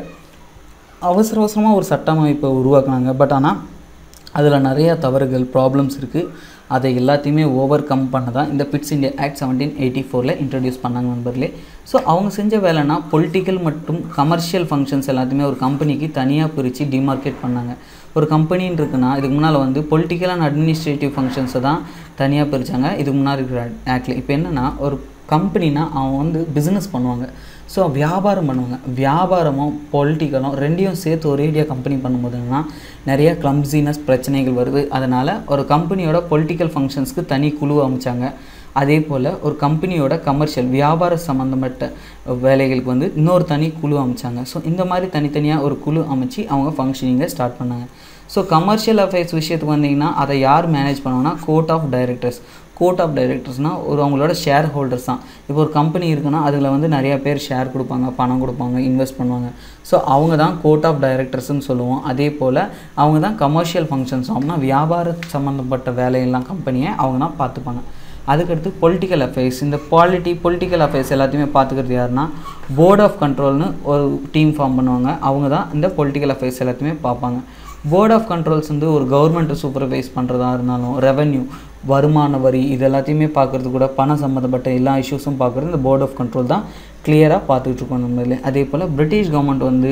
அவசர அவசரமாக ஒரு சட்டமைப்பை உருவாக்குனாங்க. பட் ஆனால் அதில் நிறையா தவறுகள் ப்ராப்ளம்ஸ் இருக்குது. அதை எல்லாத்தையுமே ஓவர் கம் பண்ண தான் இந்த Pitt's India act seventeen eighty ஃபோரில் இன்ட்ரடியூஸ் பண்ணாங்க நண்பர்களே. ஸோ அவங்க செஞ்ச வேலைனா பொலிட்டிக்கல் மற்றும் கமர்ஷியல் ஃபங்க்ஷன்ஸ் எல்லாத்தையுமே ஒரு கம்பெனிக்கு தனியாக பிரித்து டிமார்க்கெட் பண்ணாங்க. ஒரு கம்பெனின்னு இருக்குன்னா இதுக்கு முன்னால் வந்து பொலிட்டிக்கல் அண்ட் அட்மினிஸ்ட்ரேட்டிவ் ஃபங்க்ஷன்ஸை தான் தனியாக பிரித்தாங்க இதுக்கு முன்னாடி இருக்கிற ஆக்டில். இப்போ என்னென்னா ஒரு கம்பெனினா அவங்க வந்து பிஸ்னஸ் பண்ணுவாங்க. ஸோ வியாபாரம் பண்ணுவாங்க. வியாபாரமும் பொலிட்டிக்கலும் ரெண்டையும் சேர்த்து ஒரேடியாக கம்பெனி பண்ணும்போது என்னன்னா நிறைய கிளம்ஸினஸ் பிரச்சனைகள் வருது. அதனால் ஒரு கம்பெனியோட பொலிட்டிக்கல் ஃபங்க்ஷன்ஸ்க்கு தனி குழு அமைச்சாங்க. அதே போல் ஒரு கம்பெனியோட கமர்ஷியல் வியாபார சம்மந்தப்பட்ட வேலைகளுக்கு வந்து இன்னொரு தனி குழு அமைச்சாங்க. ஸோ இந்த மாதிரி தனித்தனியாக ஒரு குழு அமைச்சு அவங்க ஃபங்க்ஷனிங்கை ஸ்டார்ட் பண்ணாங்க. ஸோ கமர்ஷியல் அஃபேர்ஸ் விஷயத்துக்கு வந்தீங்கன்னா அதை யார் மேனேஜ் பண்ணுவாங்கன்னா court of directors. Court of டைரக்டர்ஸ்னால் ஒரு அவங்களோட ஷேர் ஹோல்டர்ஸ் தான். இப்போ ஒரு கம்பெனி இருக்குன்னா அதில் வந்து நிறையா பேர் ஷேர் கொடுப்பாங்க, பணம் கொடுப்பாங்க, இன்வெஸ்ட் பண்ணுவாங்க. ஸோ அவங்க தான் கோர்ட் ஆஃப் டைரக்டர்ஸ்னு சொல்லுவோம். அதே போல் அவங்க தான் கமர்ஷியல் ஃபங்க்ஷன்ஸ் அப்படின்னா வியாபார சம்மந்தப்பட்ட வேலையெல்லாம் கம்பெனியை அவங்க தான் பார்த்துப்பாங்க. அதுக்கடுத்து பொலிட்டிக்கல் அஃபேர்ஸ். இந்த பாலிட்டி பொலிட்டிக்கல் அஃபேர்ஸ் எல்லாத்தையுமே பார்த்துக்கிறது யாருன்னா போர்ட் ஆஃப் கண்ட்ரோல்னு ஒரு டீம் ஃபார்ம் பண்ணுவாங்க. அவங்க தான் இந்த பொலிட்டிக்கல் அஃபேர்ஸ் எல்லாத்தையுமே பார்ப்பாங்க. போர்ட் ஆஃப் கண்ட்ரோல்ஸ் வந்து ஒரு கவர்மெண்ட்டை சூப்பர்வைஸ் பண்ணுறதா இருந்தாலும் ரெவென்யூ வருமான வரி இது எல்லாத்தையுமே பார்க்குறது கூட பணம் சம்மந்தப்பட்ட எல்லா இஷ்யூஸும் பார்க்குறது இந்த போர்ட் ஆஃப் கண்ட்ரோல் தான் கிளியராக பார்த்துக்கிட்டு இருக்கோம் நம்மளே. அதே போல் பிரிட்டிஷ் கவர்மெண்ட் வந்து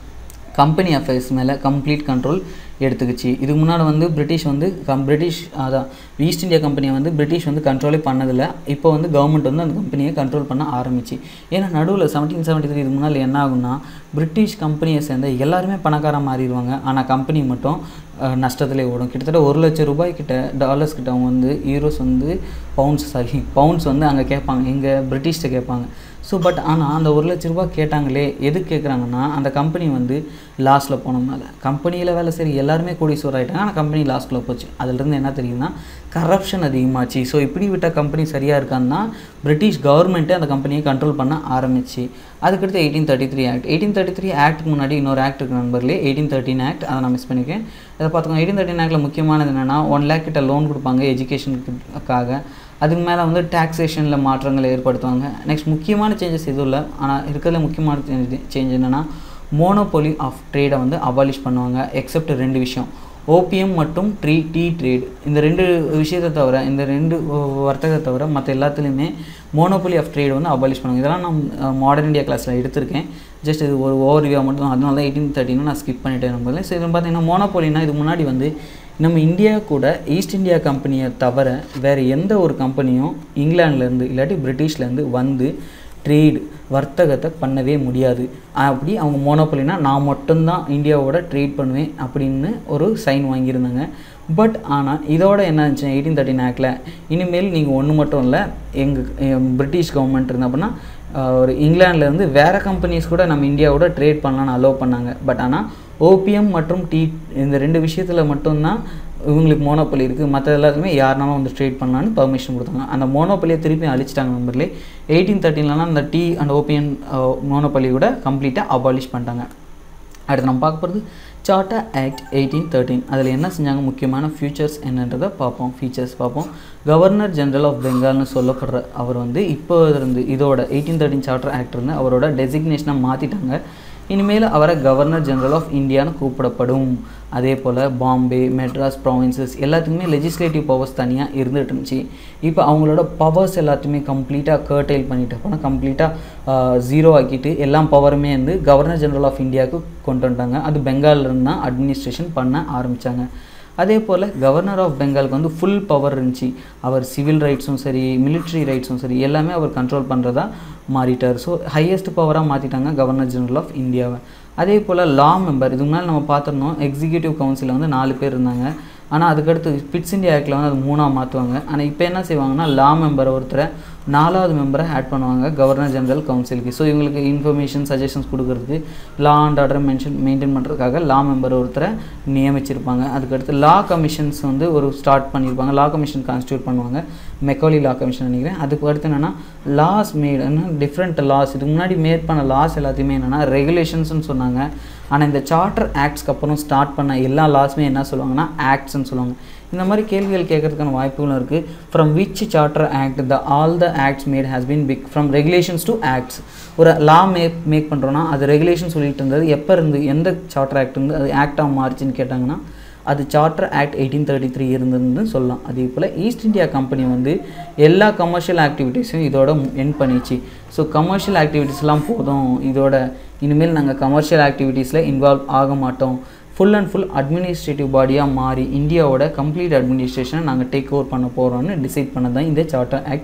கம்பெனி அஃபேர்ஸ் மேலே கம்ப்ளீட் கண்ட்ரோல் எடுத்துக்கிச்சு. இதுக்கு முன்னாடி வந்து பிரிட்டிஷ் வந்து கம் பிரிட்டிஷ் அதான் ஈஸ்ட் இந்தியா கம்பெனியை வந்து பிரிட்டிஷ் வந்து கண்ட்ரோலே பண்ணதில்லை. இப்போ வந்து கவர்மெண்ட் வந்து அந்த கம்பெனியை கண்ட்ரோல் பண்ண ஆரம்பிச்சு. ஏன்னா நடுவில் செவன்டீன் செவன்ட்டி த்ரீ இது முன்னால் என்ன ஆகுன்னா பிரிட்டிஷ் கம்பெனியை சேர்ந்த எல்லாருமே பணக்கார மாறிடுவாங்க. ஆனால் கம்பெனி மட்டும் நஷ்டத்திலே ஓடும். கிட்டத்தட்ட ஒரு லட்சம் ரூபாய்க்கிட்ட டாலர்ஸ் கிட்ட அவங்க வந்து யூரோஸ் வந்து பவுண்ட்ஸ் சாரி பவுண்ட்ஸ் வந்து அங்கே கேட்பாங்க, எங்கே பிரிட்டிஷ்கிட்ட கேட்பாங்க. ஸோ பட் ஆனால் அந்த ஒரு லட்ச ரூபா கேட்டாங்களே எதுக்கு கேட்குறாங்கன்னா அந்த கம்பெனி வந்து லாஸில் போனோம்னால. கம்பெனியில் வேலை சரி எல்லாருமே கோடீஸ்வரர் ஆகிட்டாங்க, ஆனால் கம்பெனி லாஸ்ட்டில் போச்சு. அதிலிருந்து என்ன தெரியுதுன்னா கரப்ஷன் அதிகமாச்சு. ஸோ இப்படி விட்ட கம்பெனி சரியாக இருக்கான்னா பிரிட்டிஷ் கவர்மெண்ட்டே அந்த கம்பெனியை கண்ட்ரோல் பண்ண ஆரம்பிச்சு. அதுக்கடுத்து eighteen thirty three act eighteen thirty three ஆக்டுக்கு முன்னாடி இன்னொரு ஆக்ட் இருக்கு நண்பர்களே, எயிட்டீன் தேர்ட்டின் ஆக்ட். அதை நான் மிஸ் பண்ணியிருக்கேன். அதை பார்த்துக்கோங்க. எயிட்டீன் தேர்ட்டின் ஆக்டில் முக்கியமானது என்னென்னா ஒன் லேக் கிட்ட லோன் கொடுப்பாங்க எஜுகேஷனுக்காக. அதுக்கு மேலே வந்து டாக்ஸேஷனில் மாற்றங்களை ஏற்படுத்துவாங்க. நெக்ஸ்ட் முக்கியமான சேஞ்சஸ் எதுவும் இல்லை, ஆனால் இருக்கிறதுல முக்கியமான சேஞ்ச் சேஞ்ச் என்னென்னா மோனோபோலி ஆஃப் ட்ரேடை வந்து அபாலிஷ் பண்ணுவாங்க. எக்ஸப்ட் ரெண்டு விஷயம், ஓபிஎம் மற்றும் ட்ரீ டீ ட்ரேடு. இந்த ரெண்டு விஷயத்தை தவிர இந்த ரெண்டு வர்த்தகத்தை தவிர மற்ற எல்லாத்துலேயுமே மோனோபோலி ஆஃப் ட்ரேடு வந்து அபாலிஷ் பண்ணுவாங்க. இதெல்லாம் நான் மாடர்ன் இந்தியா கிளாஸில் எடுத்திருக்கேன். ஜஸ்ட் இது ஒரு ஓவர் வியூவாக மட்டும் தான். அதனால தான் எயிட்டீன் தேர்ட்டின்னு நான் ஸ்கிப் பண்ணிட்டேன் நம்பரில். ஸோ இதில் பார்த்தீங்கன்னா மோனோபோலினா இது முன்னாடி வந்து நம்ம இந்தியா கூட ஈஸ்ட் இந்தியா கம்பெனியை தவிர வேறு எந்த ஒரு கம்பெனியும் இங்கிலாந்துலேருந்து இல்லாட்டி பிரிட்டிஷ்லேருந்து வந்து ட்ரேடு வர்த்தகத்தை பண்ணவே முடியாது. அப்படி அவங்க மோனோபோலினா நான் மட்டும்தான் இந்தியாவோட ட்ரேட் பண்ணுவேன் அப்படின்னு ஒரு சைன் வாங்கியிருந்தாங்க. பட் ஆனால் இதோட என்ன இருந்துச்சு எயிட்டீன் தேர்ட்டின் ஆக்டில் இனிமேல் நீங்கள் ஒன்று மட்டும் இல்லை, எங்கள் பிரிட்டிஷ் கவர்மெண்ட் இருந்த அப்படின்னா ஒரு இங்கிலாந்துலேருந்து வேறு கம்பெனிஸ் கூட நம்ம இந்தியாவோட ட்ரேட் பண்ணலான்னு அலோவ் பண்ணாங்க. பட் ஆனால் ஓபிஎம் மற்றும் டீ இந்த ரெண்டு விஷயத்தில் மட்டும்தான் இவங்களுக்கு மோனோபோலி இருக்குது. மற்ற எல்லாத்துக்குமே யாருனாலும் வந்து ட்ரேட் பண்ணலான்னு பர்மிஷன் கொடுத்தாங்க. அந்த மோனோபோலியை திருப்பி அழிச்சிட்டாங்க நம்பர்லேயே. எயிட்டீன் தேர்ட்டின்லாம் அந்த டீ அண்ட் ஓபிஎம் மோனோபோலி கூட கம்ப்ளீட்டாக அபாலிஷ் பண்ணிட்டாங்க. அடுத்து நம்ம பார்க்க போகிறது சார்ட்டர் ஆக்ட் எயிட்டீன் தேர்ட்டின். அதில் என்ன செஞ்சாங்க, முக்கியமான ஃபியூச்சர்ஸ் என்னன்றதை பார்ப்போம். ஃபீச்சர்ஸ் பார்ப்போம். கவர்னர் ஜெனரல் ஆஃப் பெங்கால்னு சொல்லப்படுற அவர் வந்து இப்போ இருந்து இதோட எயிட்டீன் தேர்ட்டின் சார்ட்டர் ஆக்ட் இருந்து அவரோட டெசிக்னேஷனை மாற்றிட்டாங்க. இனிமேல் அவரை கவர்னர் ஜெனரல் ஆஃப் இந்தியான்னு கூப்பிடப்படும். அதே போல் பாம்பே, மெட்ராஸ் ப்ராவின்சஸ் எல்லாத்துக்குமே லெஜிஸ்லேட்டிவ் பவர்ஸ் தனியாக இருந்துகிட்டு இருந்துச்சு. இப்போ அவங்களோட பவர்ஸ் எல்லாத்தையுமே கம்ப்ளீட்டாக கர்டைல் பண்ணிட்டு போனால் கம்ப்ளீட்டாக ஜீரோ ஆக்கிட்டு எல்லா பவருமே வந்து கவர்னர் ஜெனரல் ஆஃப் இந்தியாவுக்கு கொண்டு வந்துட்டாங்க. அது பெங்காலிருந்து தான் அட்மினிஸ்ட்ரேஷன் பண்ண ஆரம்பித்தாங்க. அதே போல் கவர்னர் ஆஃப் பெங்காலுக்கு வந்து ஃபுல் பவர் இருந்துச்சு. அவர் சிவில் ரைட்ஸும் சரி மிலிட்ரி ரைட்ஸும் சரி எல்லாமே அவர் கண்ட்ரோல் பண்ணுறதா மாறிட்டார். ஸோ ஹையஸ்ட் பவராக மாற்றிட்டாங்க கவர்னர் ஜெனரல் ஆஃப் இந்தியாவை. அதே போல் லா மெம்பர் இதுக்கு முன்னால் நம்ம பார்த்துருந்தோம் எக்ஸிக்யூட்டிவ் கவுன்சிலில் வந்து நாலு பேர் இருந்தாங்க. ஆனால் அதுக்கடுத்து பிட்ஸ் இந்தியா ஆக்டில் வந்து அது மூணாக மாற்றுவாங்க. ஆனால் இப்போ என்ன செய்வாங்கன்னா லா மெம்பரை ஒருத்தரை நாலாவது மெம்பரை ஆட் பண்ணுவாங்க கவர்னர் ஜெனரல் கவுன்சிலுக்கு. ஸோ இவங்களுக்கு இன்ஃபர்மேஷன் சஜஷன்ஸ் கொடுக்குறதுக்கு law and order mention maintain பண்ணுறதுக்காக லா மெம்பர் ஒருத்தரை நியமிச்சிருப்பாங்க. அதுக்கடுத்து லா கமிஷன்ஸ் வந்து ஒரு ஸ்டார்ட் பண்ணியிருப்பாங்க. லா கமிஷன் கான்ஸ்டியூட் பண்ணுவாங்க, மெக்காலி லா கமிஷன் நினைக்கிறேன். அதுக்கு அடுத்து என்னென்னா லாஸ் மேட் டிஃப்ரெண்ட் லாஸ் இதுக்கு முன்னாடி மேட் பண்ண லாஸ் எல்லாத்தையுமே என்னென்னா ரெகுலேஷன்ஸ்னு சொன்னாங்க. ஆனால் இந்த சார்ட்டர் ஆக்ட்ஸ்க்கு அப்புறம் ஸ்டார்ட் பண்ண எல்லா லாஸுமே என்ன சொல்லுவாங்கன்னா ஆக்ட்ஸ்ன்னு சொல்லுவாங்க. இந்த மாதிரி கேள்விகள் கேட்கறதுக்கான வாய்ப்புகளும் இருக்குது. From which charter act the all the acts made has been big from regulations to acts. ஒரு லா மேக் மேக் பண்ணுறோன்னா அது ரெகுலேஷன் சொல்லிட்டு இருந்தது எப்போ இருந்து எந்த சார்ட்டர் ஆக்ட் இருந்து அது ஆக்டாக மாறிச்சுன்னு கேட்டாங்கன்னா அது charter act eighteen thirty three இருந்ததுன்னு சொல்லலாம். அதே போல் ஈஸ்ட் இந்தியா கம்பெனி வந்து எல்லா கமர்ஷியல் ஆக்டிவிட்டீஸையும் இதோட என் பண்ணிச்சு. ஸோ கமர்ஷியல் ஆக்டிவிட்டீஸ்லாம் போதும், இதோட இனிமேல் நாங்கள் கமர்ஷியல் ஆக்டிவிட்டீஸில் இன்வால்வ் ஆக மாட்டோம், ஃபுல் அண்ட் ஃபுல் அட்மினிஸ்ட்ரேட்டிவ் பாடியாக மாறி இந்தியாவோட கம்ப்ளீட் அட்மினிஸ்ட்ரேஷனை நாங்கள் டேக் ஓவர் பண்ண போகிறோம்னு டிசைட் பண்ணது தான் இந்த சார்ட்டர் ஆக்ட்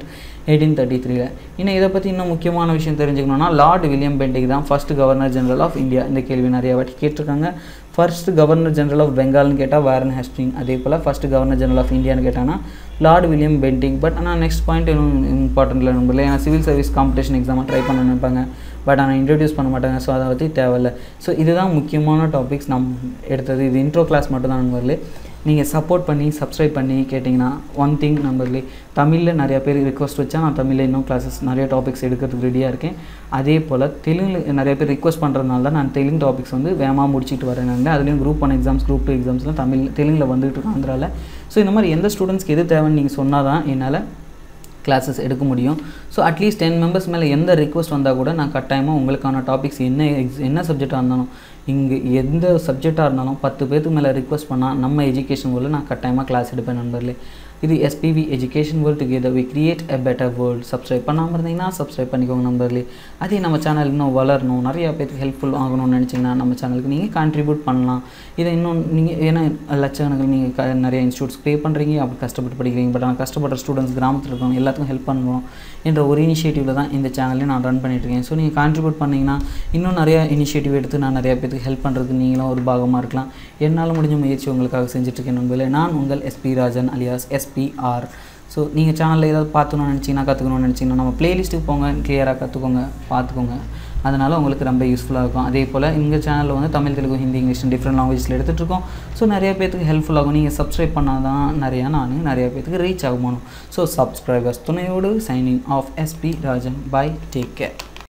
எயிட்டீன் தேர்ட்டி த்ரீல. இன்னும் இதை பற்றி இன்னும் முக்கியமான விஷயம் தெரிஞ்சுக்கணுன்னா லார்ட் வில்லியம் பெண்டிக் தான் first governor general of India. இந்த கேள்வி நிறைய வாட்டி கேட்டிருக்காங்க. ஃபர்ஸ்ட் கவர்னர் ஜெனரல் ஆஃப் பெங்கால்னு கேட்டால் வாரன் ஹேஸ்டிங். அதே போல் ஃபர்ஸ்ட் கவர்னர் ஜெனரல் ஆஃப் இந்தியான்னு கேட்டாங்கன்னா லார்ட் வில்லியம் பெண்டிக். பட் ஆனால் நெக்ஸ்ட் பாயிண்ட் இன்னும் இம்பார்ட்டன்ட்ல நம்பல, ஏன்னா சிவில் சர்வீஸ் காம்படிஷன் எக்ஸாமை ட்ரை பண்ண நினைப்பாங்க, பட் ஆனால் இன்ட்ரடியூஸ் பண்ண மாட்டாங்க. ஸோ அதை பற்றி தேவையில்லை. ஸோ இதுதான் முக்கியமான டாபிக்ஸ் நம்ம எடுத்தது. இது இன்ட்ரோ கிளாஸ் மட்டும் தான் நண்பர்களே. நீங்கள் சப்போர்ட் பண்ணி சப்ஸ்கிரைப் பண்ணி கேட்டிங்கன்னா ஒன் திங் நம்பர்லே, தமிழில் நிறையா பேர் ரிக்வஸ்ட் வச்சா நான் தமிழில் இன்னும் கிளாஸஸ் நிறைய டாபிக்ஸ் எடுக்கிறதுக்கு ரெடியாக இருக்கேன். அதே போல் தெலுங்கில் நிறைய பேர் ரிக்வஸ்ட் பண்ணுறதுனால தான் நான் தெலுங்கு டாபிக்ஸ் வந்து வேகமாக முடிச்சுட்டு வரேன். அதுலேயும் group one exams group two எக்ஸாம்ஸ்லாம் தமிழ் தெலுங்கில் வந்துட்டு இருக்கோம் ஆந்திராவில். ஸோ இந்த மாதிரி எந்த ஸ்டூடெண்ட்ஸ்க்கு எது தேவைன்னு நீங்கள் சொன்னால் தான் என்னால் கிளாஸஸ் எடுக்க முடியும். ஸோ அட்லீஸ்ட் டென் மெம்பர்ஸ் மேலே எந்த ரிக்வஸ்ட் வந்தால் கூட நான் கட்டாயமாக உங்களுக்கான டாபிக்ஸ் என்ன எக்ஸ் என்ன சப்ஜெக்டாக இருந்தாலும், இங்கே எந்த சப்ஜெக்டாக இருந்தாலும் பத்து பேருக்கு மேலே ரிக்வஸ்ட் பண்ணால் நம்ம எஜுகேஷன் வேர்ல்டில் நான் கட்டாயமாக கிளாஸ் எடுப்பேன் நண்பர்களே. இது SPV education world together we create a better world. Subscribe பண்ணாமல் இருந்தீங்கன்னா சப்ஸ்கிரைப் பண்ணிக்கோங்க நண்பர்களே. அதே நம்ம சேனல் இன்னும் வளரணும், நிறையா பேருக்கு ஹெல்ப்ஃபுல் ஆகணும்னு நினச்சிங்கன்னா நம்ம சேனலுக்கு நீங்கள் கான்ட்ரிபியூட் பண்ணலாம். இதை இன்னும் நீங்கள் ஏன்னா லட்சக்கணக்கில் நீங்கள் க நிறைய இன்ஸ்டியூட்ஸ் பே பண்ணுறீங்க, அப்படி கஷ்டப்பட்டு படிக்கிறீங்க. பட் ஆனால் கஷ்டப்படுற ஸ்டூடெண்ட்ஸ் கிராமத்தில் இருக்கணும், எல்லாத்துக்கும் ஹெல்ப் பண்ணணும் என்ற ஒரு இனிஷியேட்டிவில் தான் இந்த சேனலையும் நான் ரன் பண்ணிட்டுருக்கேன். ஸோ நீங்கள் கான்ட்ரிபியூட் பண்ணிங்கன்னா இன்னும் நிறையா இனிஷியேட்டிவ் எடுத்து நான் நிறையா பேருக்கு ஹெல்ப் பண்ணுறதுக்கு நீங்களும் ஒரு பாகமாக இருக்கலாம். என்னால் முடிஞ்ச முயற்சி உங்களுக்காக செஞ்சுட்ருக்கேன் நண்பர்களே. நான் உங்கள் SP Rajan alias SPR. So நீங்கள் சேனலில் ஏதாவது பார்த்துக்கணும்னு நினச்சிங்கன்னா கற்றுக்கணும்னு நினச்சிங்கன்னா நம்ம ப்ளேலிஸ்ட்டுக்கு போங்க, கிளியராக கற்றுக்கோங்க, பார்த்துக்கோங்க. அதனால் உங்களுக்கு ரொம்ப யூஸ்ஃபுல்லாக இருக்கும். அதே போல் எங்கள் சேனலில் வந்து தமிழ், தெலுங்கு, ஹிந்தி, இங்கிலீஷ் டிஃப்ரெண்ட் லாங்குவேஜில் எடுத்துகிட்ருக்கோம். ஸோ நிறைய பேருக்கு ஹெல்ப்ஃபுல்லாகும். நீங்கள் சப்ஸ்கிரைப் பண்ணால் தான் நிறையா நான் நிறையா பேருக்கு ரீச் ஆகணும். ஸோ சப்ஸ்கிரைபர்ஸ் துணையோடு signing off SP Rajan. Bye, take care.